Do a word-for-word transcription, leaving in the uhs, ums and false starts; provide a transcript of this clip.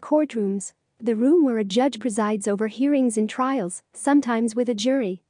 Courtrooms, the room where a judge presides over hearings in trials, sometimes with a jury.